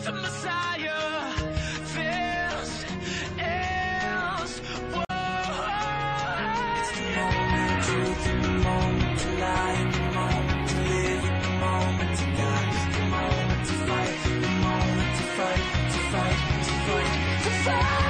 the Messiah. This is war. It's the moment of truth, and the moment to lie, and the moment to live, and the moment to die. It's the moment to fight, the moment to fight, to fight, to fight, to fight.